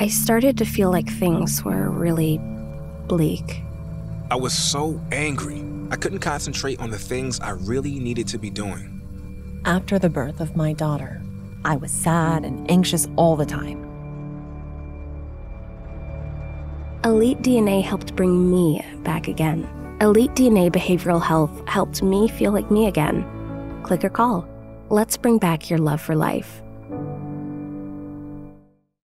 I started to feel like things were really bleak. I was so angry. I couldn't concentrate on the things I really needed to be doing. After the birth of my daughter, I was sad and anxious all the time. Elite DNA helped bring me back again. Elite DNA Behavioral Health helped me feel like me again. Click or call. Let's bring back your love for life.